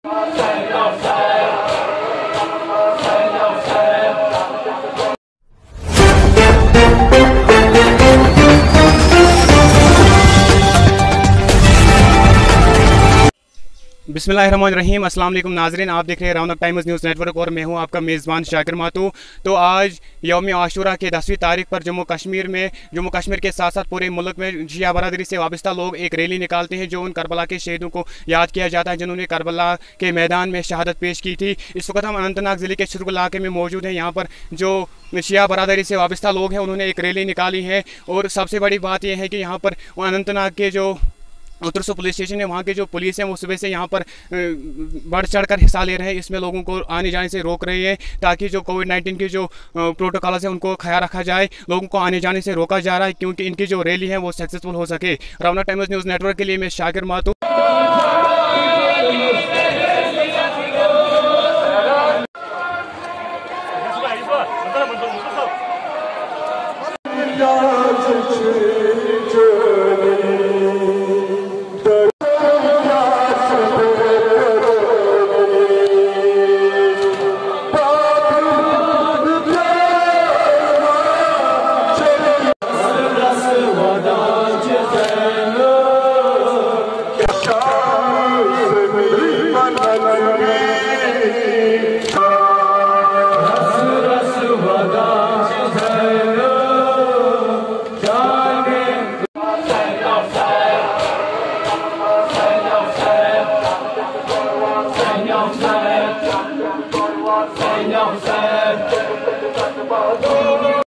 बिस्मिल्लाहिर्रहमानिर्रहीम। अस्सलाम वालेकुम नाज़रीन, आप देख रहे हैं round up times news network और मैं हूं आपका मेज़बान शाकिर मातू। तो आज यौम आशूरा के 10वीं तारीख पर जम्मू कश्मीर के साथ साथ पूरे मुल्क में शिया बरादरी से वाबस्ता लोग एक रैली निकालते हैं जो उन करबला के शहीदों को याद किया जाता है जिन्होंने करबला के मैदान में शहादत पेश की थी। इस वक्त हम अनंतनाग ज़िले के शुरगुल इलाके में मौजूद हैं। यहाँ पर जो शिया बरादरी से वाबस्ता लोग हैं उन्होंने एक रैली निकाली है और सबसे बड़ी बात यह है कि यहाँ पर अनंतनाग के जो उत्तरसू पुलिस स्टेशन है वहाँ के जो पुलिस है वो सुबह से यहाँ पर बढ़ चढ़कर हिस्सा ले रहे हैं। इसमें लोगों को आने जाने से रोक रहे हैं ताकि जो कोविड-19 की जो प्रोटोकॉल्स है उनको ख्याल रखा जाए। लोगों को आने जाने से रोका जा रहा है क्योंकि इनकी जो रैली है वो सक्सेसफुल हो सके। Round up times news network के लिए मैं शाकिर मातू।